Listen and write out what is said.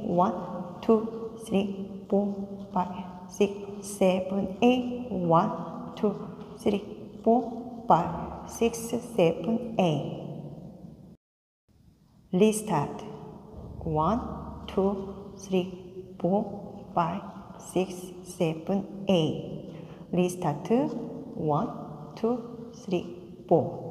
1, 2, 3, 4, 5, 6, 7, 8. 1, 2, 3, 4, 5, 6, 7, 8. Restart. 1, 2, 3, 4, 5, 6, 7, 8. Restart. 1, 2, 3, 4.